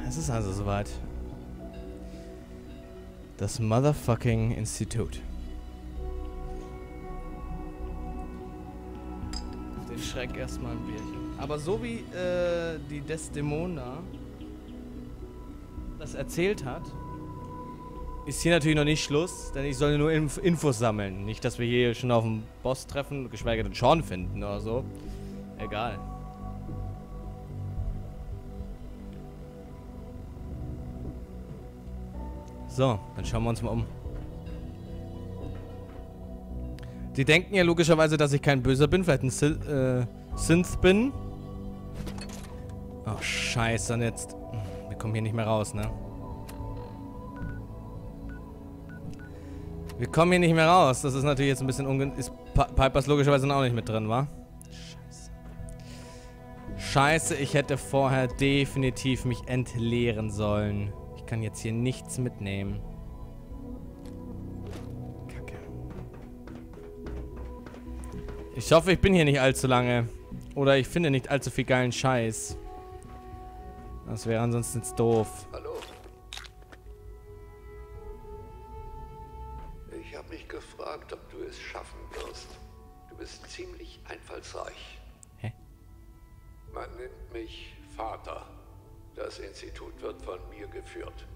Es ist also soweit. Das Motherfucking Institut. Den Schreck erstmal ein Bierchen. Aber so wie die Desdemona das erzählt hat, ist hier natürlich noch nicht Schluss, denn ich soll nur Infos sammeln. Nicht, dass wir hier schon auf den Boss treffen, geschweige denn Sean finden oder so. Egal. So, dann schauen wir uns mal um. Die denken ja logischerweise, dass ich kein Böser bin, vielleicht ein Synth bin. Oh, scheiße, und jetzt... Wir kommen hier nicht mehr raus, ne? Wir kommen hier nicht mehr raus. Das ist natürlich jetzt ein bisschen ist Pipers logischerweise auch nicht mit drin, wa? Scheiße. Scheiße, ich hätte vorher definitiv mich entleeren sollen. Ich kann jetzt hier nichts mitnehmen. Kacke. Ich hoffe, ich bin hier nicht allzu lange. Oder ich finde nicht allzu viel geilen Scheiß. Das wäre ansonsten jetzt doof. Hallo. Ich habe mich gefragt, ob du es schaffen wirst. Du bist ziemlich einfallsreich. Hä? Man nennt mich Vater. Das Institut wird von mir geführt.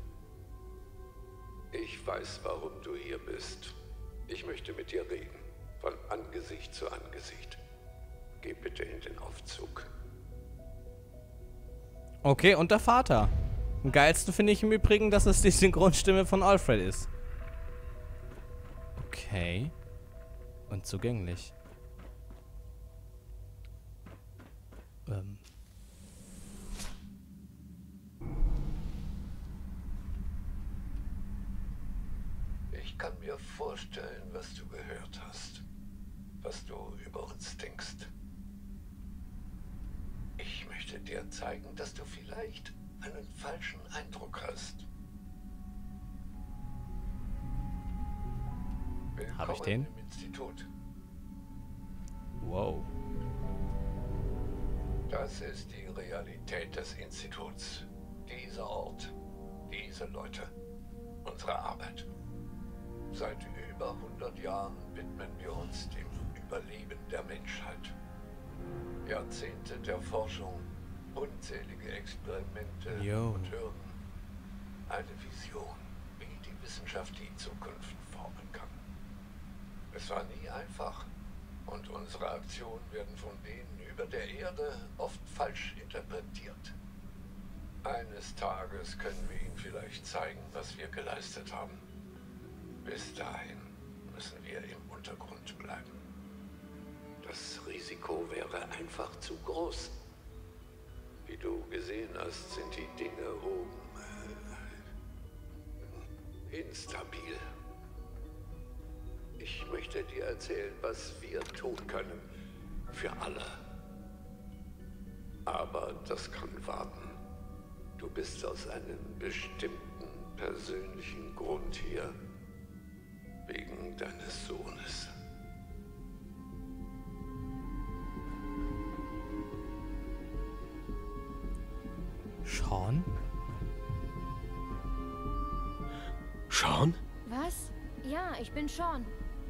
Ich weiß, warum du hier bist. Ich möchte mit dir reden. Von Angesicht zu Angesicht. Geh bitte in den Aufzug. Okay, und der Vater. Am geilsten finde ich im Übrigen, dass es die Synchronstimme von Alfred ist. Okay. Und zugänglich. Ich kann mir vorstellen, was du gehört hast. Was du über uns denkst. Ich möchte dir zeigen, dass du vielleicht einen falschen Eindruck hast. Hab ich den? Willkommen im Institut. Wow. Das ist die Realität des Instituts. Dieser Ort, diese Leute, unsere Arbeit. Seit über 100 Jahren widmen wir uns dem Überleben der Menschheit. Jahrzehnte der Forschung, unzählige Experimente und Hürden. Eine Vision, wie die Wissenschaft die Zukunft formen kann. Es war nie einfach und unsere Aktionen werden von denen über der Erde oft falsch interpretiert. Eines Tages können wir ihnen vielleicht zeigen, was wir geleistet haben. Bis dahin müssen wir im Untergrund bleiben. Das Risiko wäre einfach zu groß. Wie du gesehen hast, sind die Dinge oben instabil. Ich möchte dir erzählen, was wir tun können. Für alle. Aber das kann warten. Du bist aus einem bestimmten persönlichen Grund hier. Wegen deines Sohnes. Sean? Sean? Was? Ja, ich bin Sean.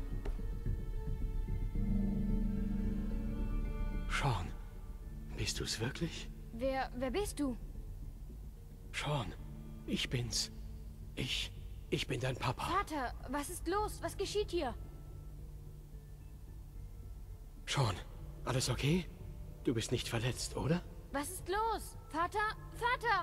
Sean, bist du's wirklich? Wer bist du? Sean, ich bin's. Ich bin dein Papa. Vater, was ist los? Was geschieht hier? Sean, alles okay? Du bist nicht verletzt, oder? Was ist los? Vater? Vater!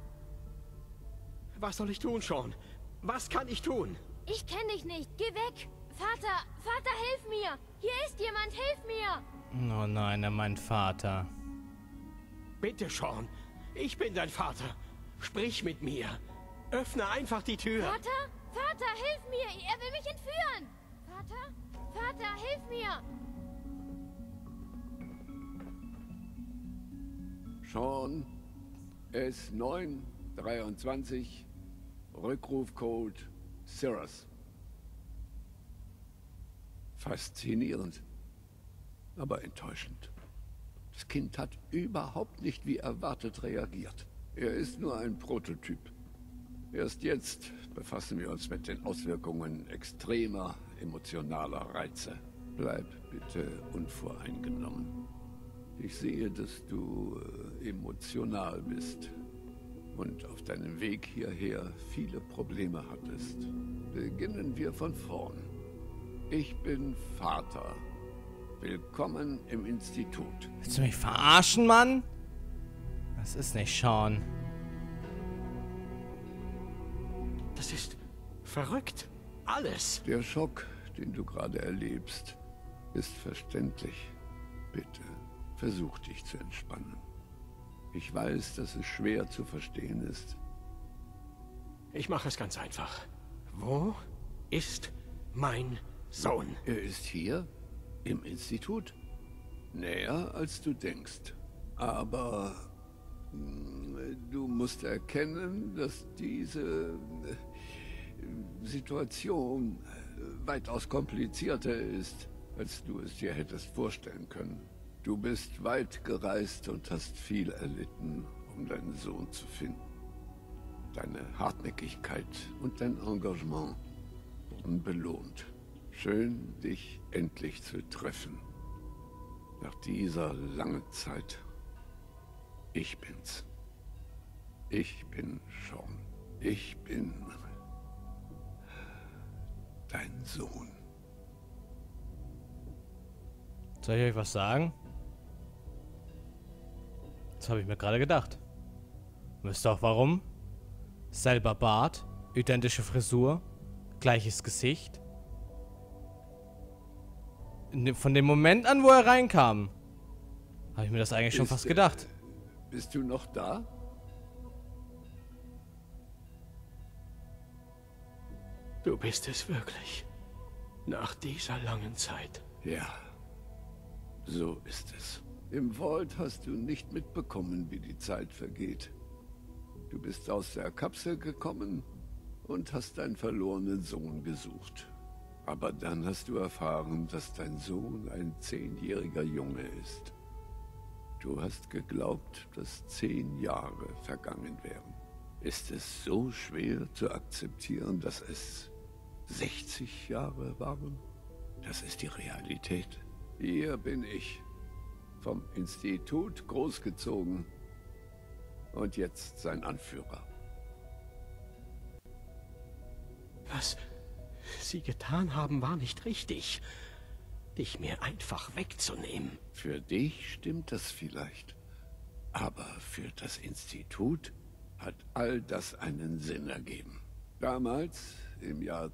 Was soll ich tun, Sean? Was kann ich tun? Ich kenne dich nicht. Geh weg! Vater! Vater, hilf mir! Hier ist jemand! Hilf mir! Oh nein, mein Vater. Bitte, Sean. Ich bin dein Vater. Sprich mit mir. Öffne einfach die Tür. Vater? Vater, hilf mir! Er will mich entführen! Vater? Vater, hilf mir! Sean, S923, Rückrufcode Cirrus. Faszinierend, aber enttäuschend. Das Kind hat überhaupt nicht wie erwartet reagiert. Er ist nur ein Prototyp. Erst jetzt befassen wir uns mit den Auswirkungen extremer, emotionaler Reize. Bleib bitte unvoreingenommen. Ich sehe, dass du emotional bist und auf deinem Weg hierher viele Probleme hattest. Beginnen wir von vorn. Ich bin Vater. Willkommen im Institut. Willst du mich verarschen, Mann? Das ist nicht Sean. Das ist verrückt. Alles. Der Schock, den du gerade erlebst, ist verständlich. Bitte, versuch dich zu entspannen. Ich weiß, dass es schwer zu verstehen ist. Ich mache es ganz einfach. Wo ist mein Sohn? Er ist hier, im Institut. Näher, als du denkst. Aber du musst erkennen, dass diese Situation weitaus komplizierter ist, als du es dir hättest vorstellen können. Du bist weit gereist und hast viel erlitten, um deinen Sohn zu finden. Deine Hartnäckigkeit und dein Engagement wurden belohnt. Schön, dich endlich zu treffen. Nach dieser langen Zeit. Ich bin's. Ich bin Sean. Ich bin dein Sohn. Soll ich euch was sagen? Das habe ich mir gerade gedacht. Wisst ihr auch warum? Selber Bart, identische Frisur, gleiches Gesicht. Von dem Moment an, wo er reinkam, habe ich mir das eigentlich schon fast gedacht. Bist du noch da? Du bist es wirklich. Nach dieser langen Zeit. Ja, so ist es. Im Vault hast du nicht mitbekommen, wie die Zeit vergeht. Du bist aus der Kapsel gekommen und hast deinen verlorenen Sohn gesucht. Aber dann hast du erfahren, dass dein Sohn ein 10-jähriger Junge ist. Du hast geglaubt, dass 10 Jahre vergangen wären. Ist es so schwer zu akzeptieren, dass es 60 Jahre waren? Das ist die Realität. Hier bin ich, vom Institut großgezogen und jetzt sein Anführer. Was Sie getan haben, war nicht richtig. Dich mir einfach wegzunehmen. Für dich stimmt das vielleicht. Aber für das Institut hat all das einen Sinn ergeben. Damals, im Jahr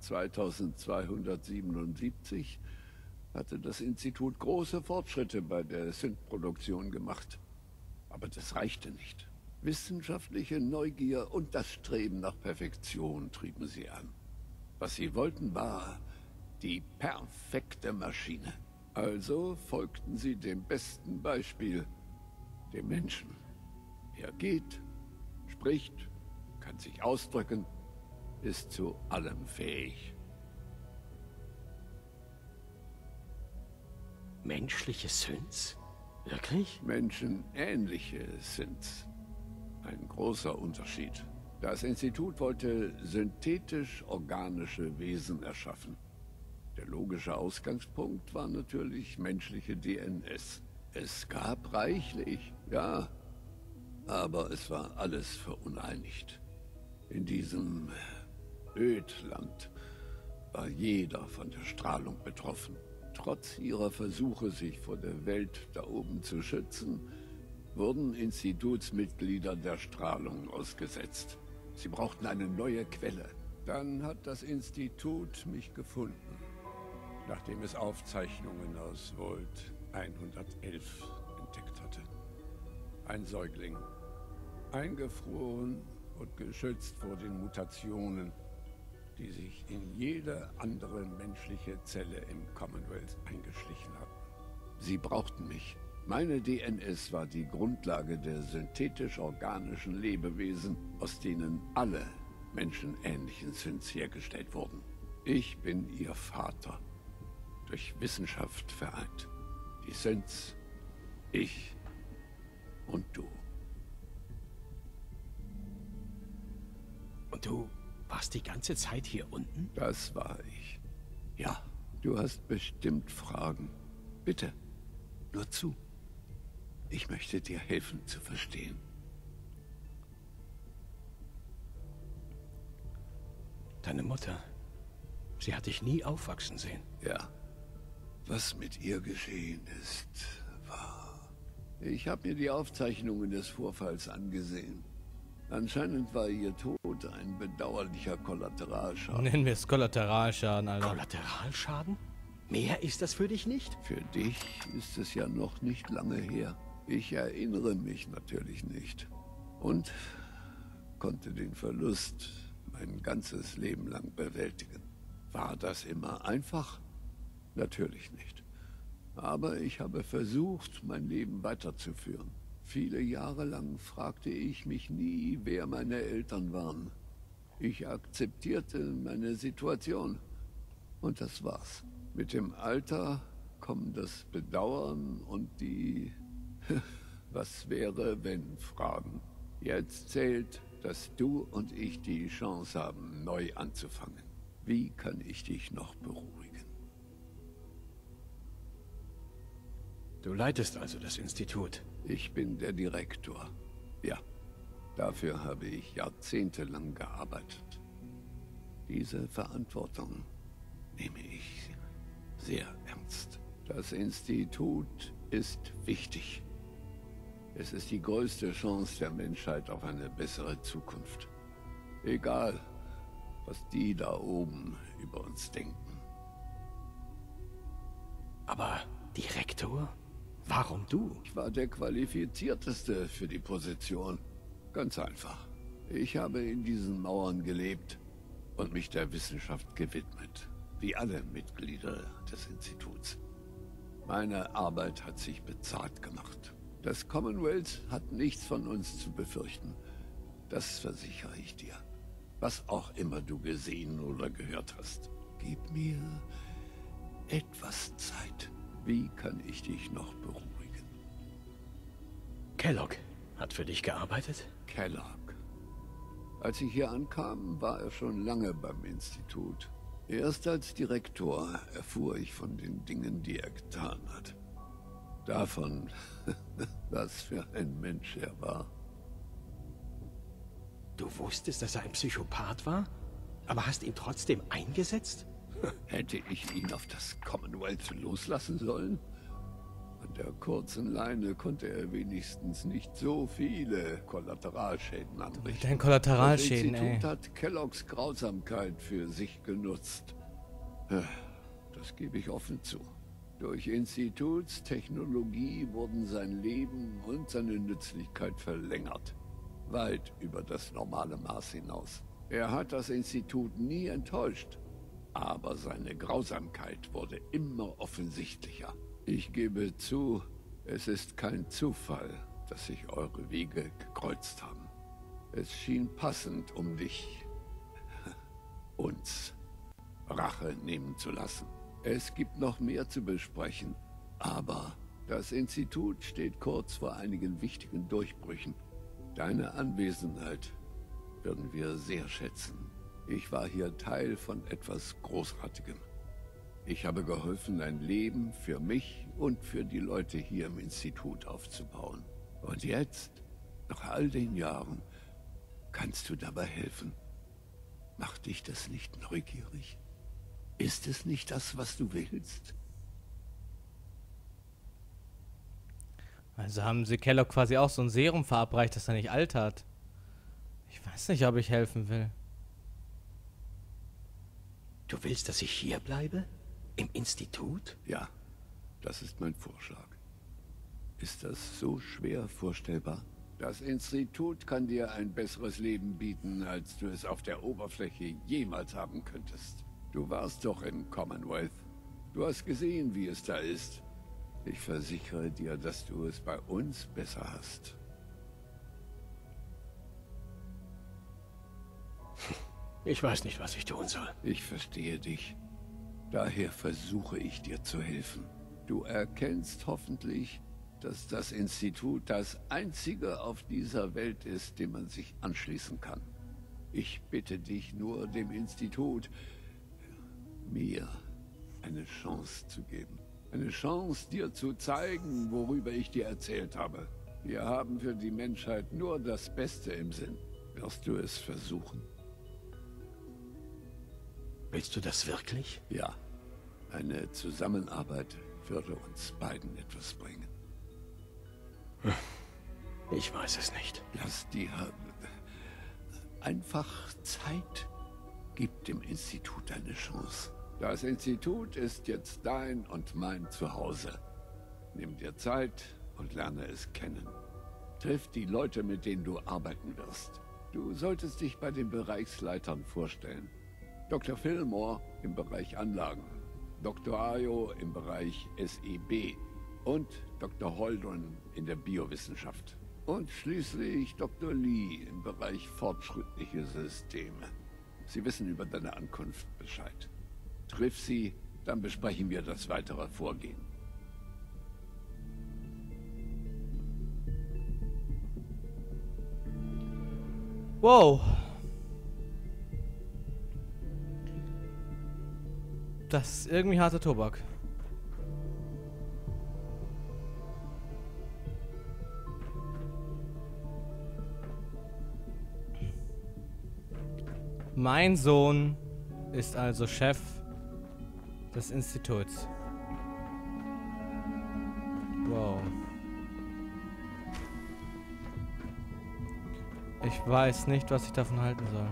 2277, hatte das Institut große Fortschritte bei der Synthproduktion gemacht. Aber das reichte nicht. Wissenschaftliche Neugier und das Streben nach Perfektion trieben sie an. Was sie wollten, war die perfekte Maschine. Also folgten sie dem besten Beispiel, dem Menschen. Er geht, spricht, kann sich ausdrücken, ist zu allem fähig. Menschliche Synths? Wirklich? Menschenähnliche Synths. Ein großer Unterschied. Das Institut wollte synthetisch-organische Wesen erschaffen. Der logische Ausgangspunkt war natürlich menschliche DNS. Es gab reichlich, ja, aber es war alles veruneinigt. In diesem Ödland war jeder von der Strahlung betroffen. Trotz ihrer Versuche, sich vor der Welt da oben zu schützen, wurden Institutsmitglieder der Strahlung ausgesetzt. Sie brauchten eine neue Quelle. Dann hat das Institut mich gefunden, nachdem es Aufzeichnungen aus Vault 111 entdeckt hatte. Ein Säugling, eingefroren und geschützt vor den Mutationen, die sich in jede andere menschliche Zelle im Commonwealth eingeschlichen hatten. Sie brauchten mich. Meine DNS war die Grundlage der synthetisch-organischen Lebewesen, aus denen alle menschenähnlichen Synths hergestellt wurden. Ich bin ihr Vater, durch Wissenschaft vereint. Die Synths, ich und du. Und du warst die ganze Zeit hier unten? Das war ich. Ja, du hast bestimmt Fragen. Bitte, nur zu. Ich möchte dir helfen zu verstehen. Deine Mutter, sie hat dich nie aufwachsen sehen. Ja, was mit ihr geschehen ist, war... Ich habe mir die Aufzeichnungen des Vorfalls angesehen. Anscheinend war ihr Tod ein bedauerlicher Kollateralschaden. Nennen wir es Kollateralschaden, Alter. Kollateralschaden? Mehr ist das für dich nicht? Für dich ist es ja noch nicht lange her. Ich erinnere mich natürlich nicht. Und konnte den Verlust mein ganzes Leben lang bewältigen. War das immer einfach? Natürlich nicht. Aber ich habe versucht, mein Leben weiterzuführen. Viele Jahre lang fragte ich mich nie, wer meine Eltern waren. Ich akzeptierte meine Situation. Und das war's. Mit dem Alter kommen das Bedauern und die was wäre, wenn Fragen. Jetzt zählt, dass du und ich die Chance haben, neu anzufangen. Wie kann ich dich noch beruhigen? Du leitest also das Institut. Ich bin der Direktor. Ja, dafür habe ich jahrzehntelang gearbeitet. Diese Verantwortung nehme ich sehr ernst. Das Institut ist wichtig. Es ist die größte Chance der Menschheit auf eine bessere Zukunft. Egal, was die da oben über uns denken. Aber Direktor? Warum du? Ich war der Qualifizierteste für die Position. Ganz einfach. Ich habe in diesen Mauern gelebt und mich der Wissenschaft gewidmet. Wie alle Mitglieder des Instituts. Meine Arbeit hat sich bezahlt gemacht. Das Commonwealth hat nichts von uns zu befürchten. Das versichere ich dir. Was auch immer du gesehen oder gehört hast. Gib mir etwas Zeit. Wie kann ich dich noch beruhigen? Kellogg hat für dich gearbeitet? Kellogg. Als ich hier ankam, war er schon lange beim Institut. Erst als Direktor erfuhr ich von den Dingen, die er getan hat. Davon, was für ein Mensch er war. Du wusstest, dass er ein Psychopath war, aber hast ihn trotzdem eingesetzt? Hätte ich ihn auf das Commonwealth loslassen sollen? An der kurzen Leine konnte er wenigstens nicht so viele Kollateralschäden anrichten. Dein Kollateralschäden, Das ey. Institut hat Kelloggs Grausamkeit für sich genutzt. Das gebe ich offen zu. Durch Institutstechnologie wurden sein Leben und seine Nützlichkeit verlängert. Weit über das normale Maß hinaus. Er hat das Institut nie enttäuscht. Aber seine Grausamkeit wurde immer offensichtlicher. Ich gebe zu, es ist kein Zufall, dass sich eure Wege gekreuzt haben. Es schien passend, um dich, uns, Rache nehmen zu lassen. Es gibt noch mehr zu besprechen, aber das Institut steht kurz vor einigen wichtigen Durchbrüchen. Deine Anwesenheit würden wir sehr schätzen. Ich war hier Teil von etwas Großartigem. Ich habe geholfen, ein Leben für mich und für die Leute hier im Institut aufzubauen. Und jetzt, nach all den Jahren, kannst du dabei helfen. Macht dich das nicht neugierig? Ist es nicht das, was du willst? Also haben sie Kellogg quasi auch so ein Serum verabreicht, dass er nicht altert. Ich weiß nicht, ob ich helfen will. Du willst, dass ich hier bleibe? Im Institut? Ja, das ist mein Vorschlag. Ist das so schwer vorstellbar? Das Institut kann dir ein besseres Leben bieten, als du es auf der Oberfläche jemals haben könntest. Du warst doch im Commonwealth. Du hast gesehen, wie es da ist. Ich versichere dir, dass du es bei uns besser hast. Ich weiß nicht, was ich tun soll. Ich verstehe dich. Daher versuche ich dir zu helfen. Du erkennst hoffentlich, dass das Institut das einzige auf dieser Welt ist, dem man sich anschließen kann. Ich bitte dich nur, dem Institut mir eine Chance zu geben. Eine Chance, dir zu zeigen, worüber ich dir erzählt habe. Wir haben für die Menschheit nur das Beste im Sinn. Wirst du es versuchen? Willst du das wirklich? Ja. Eine Zusammenarbeit würde uns beiden etwas bringen. Ich weiß es nicht. Lass dir einfach Zeit. Gib dem Institut eine Chance. Das Institut ist jetzt dein und mein Zuhause. Nimm dir Zeit und lerne es kennen. Triff die Leute, mit denen du arbeiten wirst. Du solltest dich bei den Bereichsleitern vorstellen. Dr. Fillmore im Bereich Anlagen, Dr. Ayo im Bereich SEB und Dr. Holdren in der Biowissenschaft. Und schließlich Dr. Lee im Bereich fortschrittliche Systeme. Sie wissen über deine Ankunft Bescheid. Triff sie, dann besprechen wir das weitere Vorgehen. Wow. Das ist irgendwie harter Tobak. Mein Sohn ist also Chef des Instituts. Wow. Ich weiß nicht, was ich davon halten soll.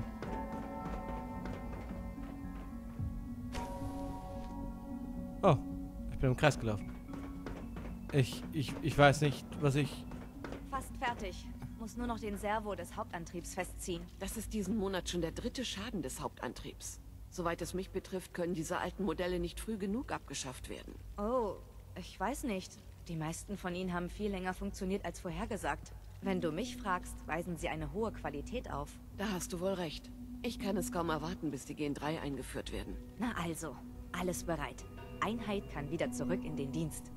Oh, ich bin im Kreis gelaufen. Ich weiß nicht, was ich... Fast fertig. Muss nur noch den Servo des Hauptantriebs festziehen. Das ist diesen Monat schon der 3. Schaden des Hauptantriebs. Soweit es mich betrifft, können diese alten Modelle nicht früh genug abgeschafft werden. Oh, ich weiß nicht. Die meisten von ihnen haben viel länger funktioniert als vorhergesagt. Wenn du mich fragst, weisen sie eine hohe Qualität auf. Da hast du wohl recht. Ich kann es kaum erwarten, bis die Gen 3 eingeführt werden. Na also, alles bereit. Einheit kann wieder zurück in den Dienst.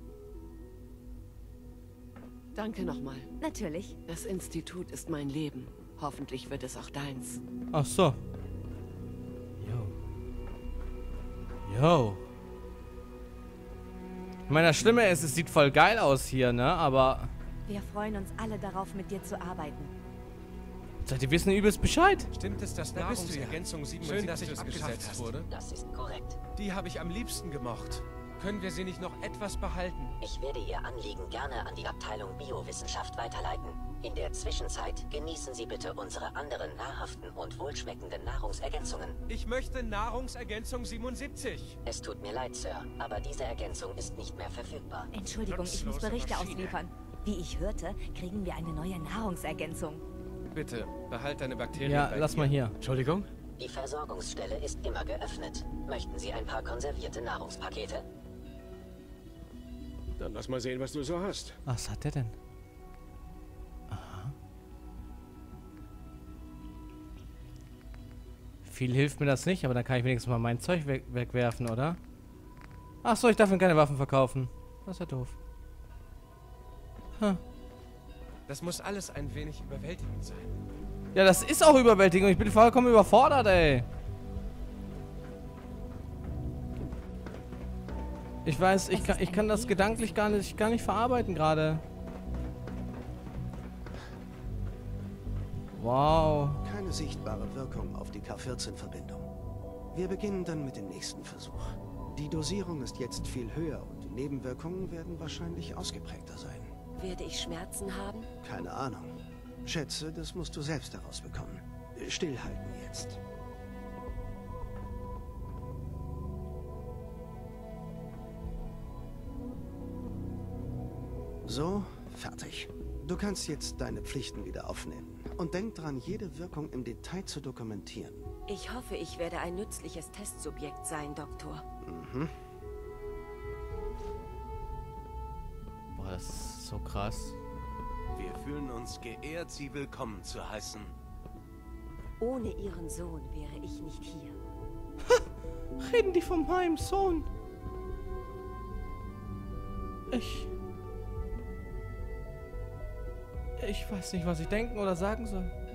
Danke nochmal. Natürlich. Das Institut ist mein Leben. Hoffentlich wird es auch deins. Ach so. Yo. Ich meine, das Schlimme ist, es sieht voll geil aus hier, ne? Aber... Wir freuen uns alle darauf, mit dir zu arbeiten. Die wissen übelst Bescheid. Stimmt es, dass Da bist du ja. Nahrungsergänzung 77 Schön, dass du es abgesetzt geschafft wurde? Das ist korrekt. Die habe ich am liebsten gemocht. Können wir sie nicht noch etwas behalten? Ich werde Ihr Anliegen gerne an die Abteilung Biowissenschaft weiterleiten. In der Zwischenzeit genießen Sie bitte unsere anderen nahrhaften und wohlschmeckenden Nahrungsergänzungen. Ich möchte Nahrungsergänzung 77. Es tut mir leid, Sir, aber diese Ergänzung ist nicht mehr verfügbar. Entschuldigung, ich muss Nutzlose Berichte Maschine. ausliefern. Wie ich hörte, kriegen wir eine neue Nahrungsergänzung. Bitte, behalt deine Bakterien Ja, bei lass dir. mal hier. Entschuldigung? Die Versorgungsstelle ist immer geöffnet. Möchten Sie ein paar konservierte Nahrungspakete? Dann lass mal sehen, was du so hast. Was hat der denn? Aha. Viel hilft mir das nicht, aber dann kann ich wenigstens mal mein Zeug wegwerfen, oder? Ach so, ich darf ihm keine Waffen verkaufen. Das ist ja doof. Hm. Das muss alles ein wenig überwältigend sein. Ja, das ist auch überwältigend. Ich bin vollkommen überfordert, ey. Ich weiß, ich kann das gedanklich gar nicht verarbeiten gerade. Wow. Keine sichtbare Wirkung auf die K14-Verbindung. Wir beginnen dann mit dem nächsten Versuch. Die Dosierung ist jetzt viel höher und die Nebenwirkungen werden wahrscheinlich ausgeprägter sein. Werde ich Schmerzen haben? Keine Ahnung. Schätze, das musst du selbst herausbekommen. Stillhalten jetzt. So, fertig. Du kannst jetzt deine Pflichten wieder aufnehmen. Und denk dran, jede Wirkung im Detail zu dokumentieren. Ich hoffe, ich werde ein nützliches Testsubjekt sein, Doktor. Mhm. Boah, das ist so krass. Wir fühlen uns geehrt, Sie willkommen zu heißen. Ohne Ihren Sohn wäre ich nicht hier. Reden die von meinem Sohn? Ich weiß nicht, was ich denken oder sagen soll.